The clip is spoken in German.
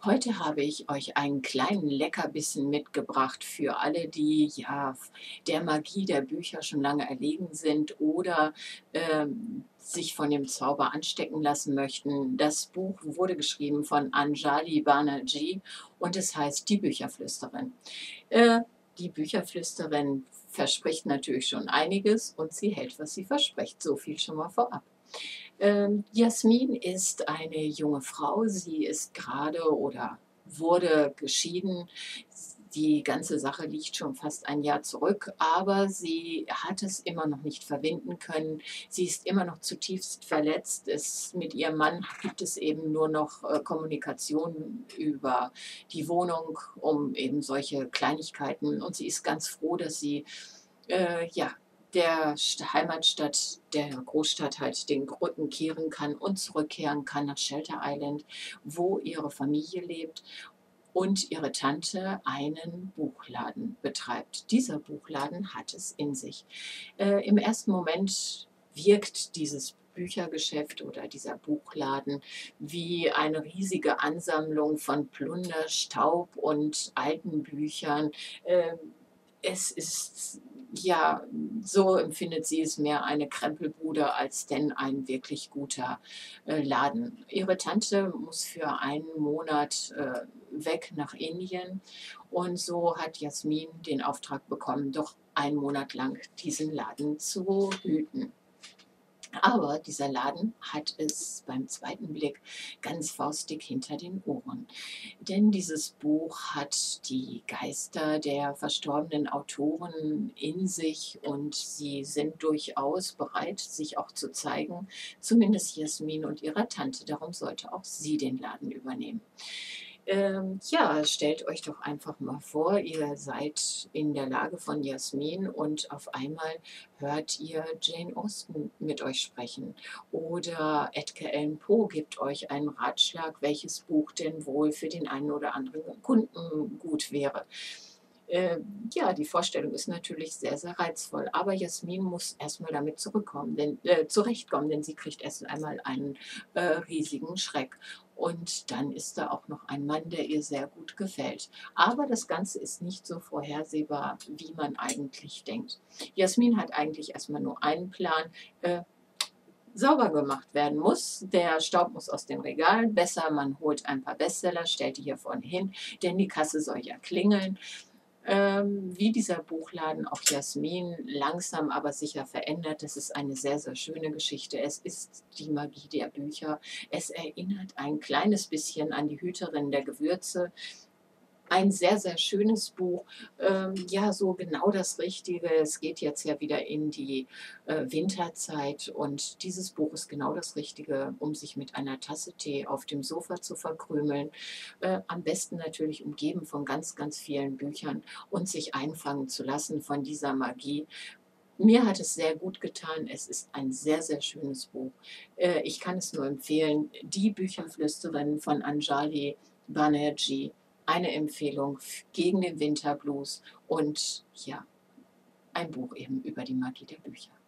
Heute habe ich euch einen kleinen Leckerbissen mitgebracht für alle, die ja der Magie der Bücher schon lange erlegen sind oder sich von dem Zauber anstecken lassen möchten. Das Buch wurde geschrieben von Anjali Banerjee und es heißt Die Bücherflüsterin. Äh, die Bücherflüsterin verspricht natürlich schon einiges und sie hält, was sie verspricht. So viel schon mal vorab. Jasmin ist eine junge Frau. Sie ist gerade oder wurde geschieden. Die ganze Sache liegt schon fast ein Jahr zurück, aber sie hat es immer noch nicht verwinden können. Sie ist immer noch zutiefst verletzt. Mit ihrem Mann gibt es eben nur noch Kommunikation über die Wohnung, um eben solche Kleinigkeiten. Und sie ist ganz froh, dass sie ja, der Heimatstadt, der Großstadt halt den Rücken kehren kann und zurückkehren kann nach Shelter Island, wo ihre Familie lebt und ihre Tante einen Buchladen betreibt. Dieser Buchladen hat es in sich. Im ersten Moment wirkt dieses Büchergeschäft oder dieser Buchladen wie eine riesige Ansammlung von Plunder, Staub und alten Büchern. Ähm, Es ist, ja, so empfindet sie es, mehr eine Krempelbude als denn ein wirklich guter Laden. Ihre Tante muss für einen Monat weg nach Indien und so hat Jasmin den Auftrag bekommen, doch einen Monat lang diesen Laden zu hüten. Aber dieser Laden hat es beim zweiten Blick ganz faustig hinter den Ohren. Denn dieses Buch hat die Geister der verstorbenen Autoren in sich und sie sind durchaus bereit, sich auch zu zeigen, zumindest Jasmin und ihrer Tante. Darum sollte auch sie den Laden übernehmen. Ja, stellt euch doch einfach mal vor, ihr seid in der Lage von Jasmin und auf einmal hört ihr Jane Austen mit euch sprechen. Oder Edgar Allan Poe gibt euch einen Ratschlag, welches Buch denn wohl für den einen oder anderen Kunden gut wäre. Ja, die Vorstellung ist natürlich sehr, sehr reizvoll. Aber Jasmin muss erstmal damit zurechtkommen, denn sie kriegt erst einmal einen riesigen Schreck. Und dann ist da auch noch ein Mann, der ihr sehr gut gefällt. Aber das Ganze ist nicht so vorhersehbar, wie man eigentlich denkt. Jasmin hat eigentlich erstmal nur einen Plan. Äh, Sauber gemacht werden muss. Der Staub muss aus den Regalen. Besser, man holt ein paar Bestseller, stellt die hier vorne hin, denn die Kasse soll ja klingeln. Wie dieser Buchladen auch Jasmin langsam aber sicher verändert. Das ist eine sehr, sehr schöne Geschichte. Es ist die Magie der Bücher. Es erinnert ein kleines bisschen an die Hüterin der Gewürze. Ein sehr, sehr schönes Buch. Ja, so genau das Richtige. Es geht jetzt ja wieder in die Winterzeit und dieses Buch ist genau das Richtige, um sich mit einer Tasse Tee auf dem Sofa zu verkrümeln. Am besten natürlich umgeben von ganz, ganz vielen Büchern und sich einfangen zu lassen von dieser Magie. Mir hat es sehr gut getan. Es ist ein sehr, sehr schönes Buch. Ich kann es nur empfehlen. Die Bücherflüsterin von Anjali Banerjee. Eine Empfehlung gegen den Winterblues und ja, ein Buch eben über die Magie der Bücher.